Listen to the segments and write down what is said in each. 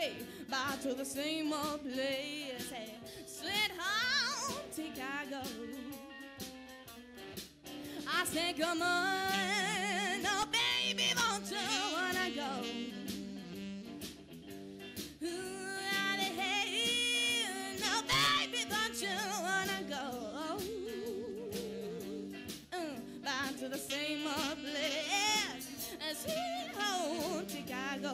hey, back to the same old place, hey, sweet home Chicago. I said, come on, no baby, won't you wanna go? Hey, no baby, don't you wanna go? Back to the same old place, sweet home Chicago.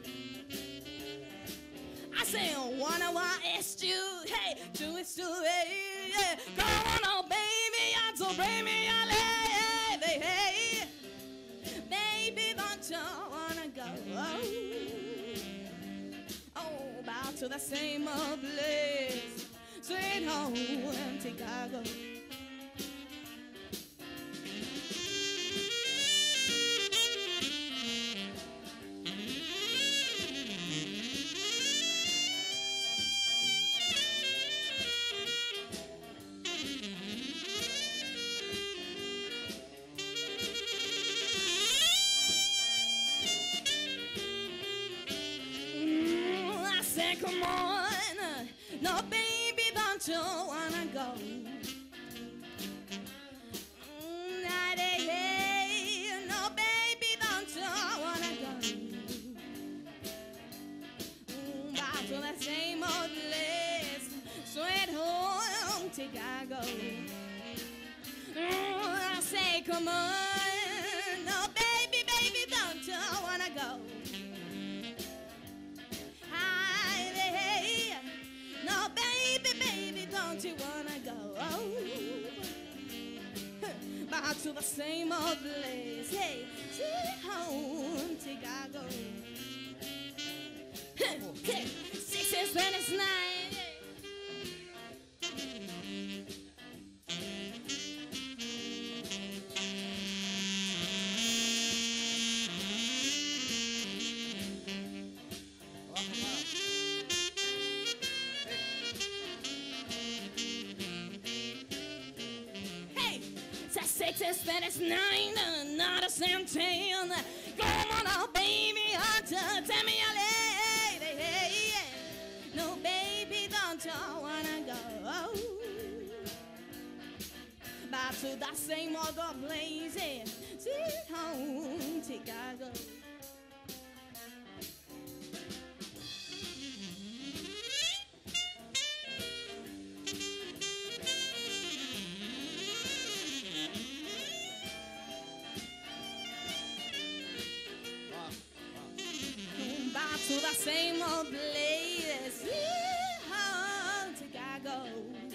I say, wanna it's you, hey, do it, hey, yeah. Come on, oh baby, I'm so baby, hey, baby, don't you wanna go? Oh, back to the same old place, sweet home Chicago. Come on, no baby, don't you wanna go? Hey, no baby, don't you wanna go? Back to the same old place, sweet home Chicago. I say, come on, no baby, baby, don't you wanna go? No, baby, baby, don't you wanna go? Back to the same old place, hey, sweet home Chicago. 6 and 29. Six and Spanish 9, not a 17. Come on, oh baby, tell me a lady. Hey, no, baby, don't you wanna go? Back to that same old place, yeah, sweet home Chicago. Back to the same old place, sweet home Chicago.